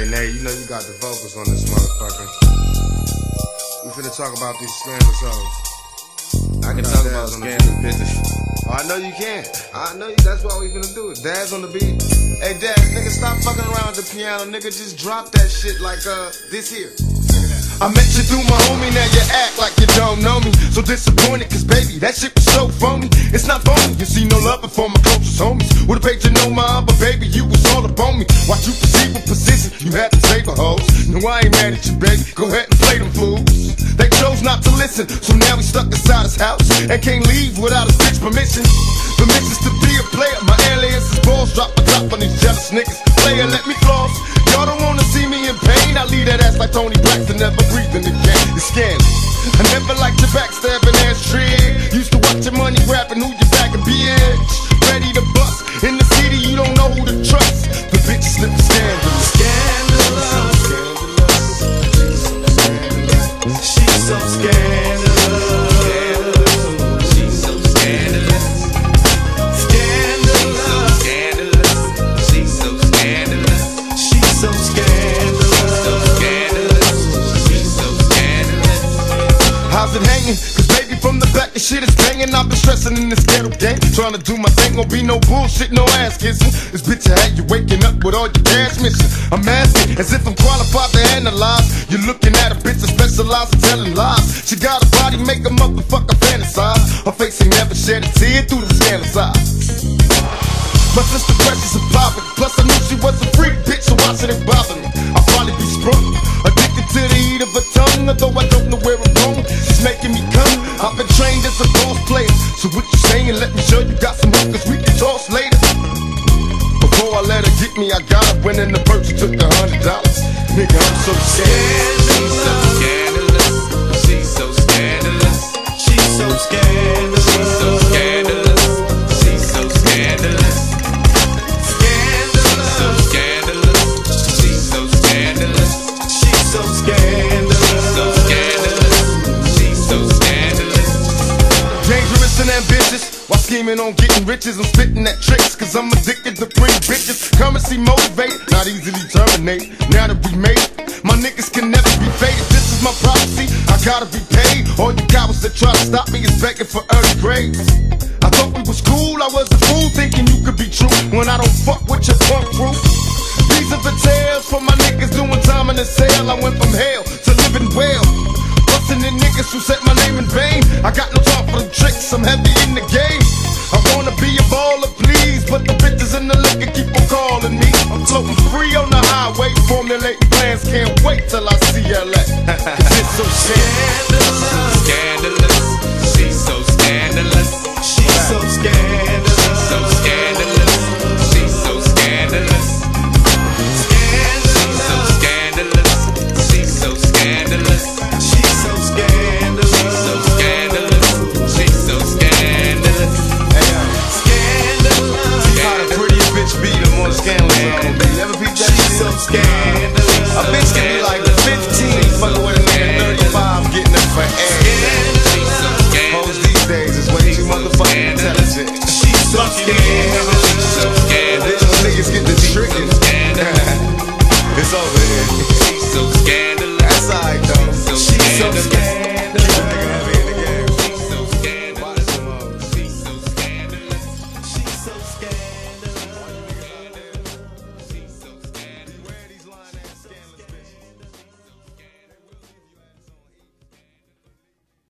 Hey, Nate, you know you got the vocals on this motherfucker. We finna talk about these scandalous hoes. I can talk about scandalous business. Oh, I know you can. I know you. That's why we finna do it. Dad's on the beat. Hey, Dad, nigga, stop fucking around with the piano. Nigga, just drop that shit like, this here. I met you through my homie, now you act like you don't know me. So disappointed, cause baby, that shit was so phony. It's not phony, you see no love for my closest homies. Would've paid you no mind, but baby, you was all up on me. Watch you perceive a position, you had to save a hoes. No, I ain't mad at you, baby, go ahead and play them fools. They chose not to listen, so now we stuck inside his house and can't leave without his bitch permission. Permissions to be a player, my alias is balls. Drop the top on these jealous niggas. Player, let me floss. Y'all don't wanna see me in pain. I leave that ass like Tony Braxton, never breathing again. It's scandal. I never liked your backstabbing ass trick. Used to watch your money grabbing who you back and bitch. Ready to bust. In the city, you don't know who to trust. The bitch slip scandalous. Scandalous. She's so scandalous. She's so scandalous. Scandalous. She's so scandalous. She's so scandalous. She's so scandalous. How's it hanging? Cause baby, from the back the shit is banging. I've been stressing in this ghetto game, trying to do my thing. Won't be no bullshit, no ass kissing. This bitch I had you waking up with all your cash missing. I'm asking as if I'm qualified to analyze. You're looking at a bitch that specializes in telling lies. She got a body, make a motherfucker fantasize. Her face ain't never shed a tear through the scandalous eyes. My sister precious and poppin'. Plus I knew she was a freak bitch, so why should it bother me? I'll probably be sprung, addicted to the heat of her tongue. Although I don't know where I'm going, she's making me come. I've been trained as a boss player, so what you saying? Let me show you got some hookers we can toss later. Before I let her get me, I got her winning the purse. She took the $100. Nigga, I'm so scared. She's so scandalous. She's so scandalous. She's so scandalous. She's so scandalous. She's so scandalous. Scandalous. So scandalous. She's so scandalous. She's so scandalous. So scandalous. She's so scandalous. Dangerous and ambitious, while scheming on getting riches. I'm spitting at tricks, cause I'm addicted to pretty bitches. Currency motivate, not easily terminate. Now that we made it, my niggas can never be faded. This is my prophecy, I gotta be paid. All you cowards that try to stop me is begging for early grades. I thought we was cool, I was a fool thinking you could be true when I don't fuck with your punk crew. These are the tales for my niggas doing time in the cell. I went from hell to living well, busting in niggas who said my name in vain. I got no time for them tricks, I'm heavy in the game. I wanna be a baller, please, but the bitches and the liquor keep on calling me. I'm floating free on the highway, formulating plans, can't wait till I see LA. Cause it's so scandalous. Scandalous. She's so scandalous. She's so scandalous. She's so scandalous. She's so scandalous. She's so scandalous. She's so scandalous. She's so scandalous. She's so scandalous. She's so scandalous. Scandalous. See how the prettier bitch be, the more scandalous I'm gonna be. You ever peep that shit? She's so scandalous. A bitch can be like 15, fucking with a nigga 35, getting up for air. Hoes these days is way too motherfucking intelligent. She's so scandalous. She's so scandalous. These niggas get the trickin'. It's over here. She's so scandalous. That's alright though. She's so scandalous.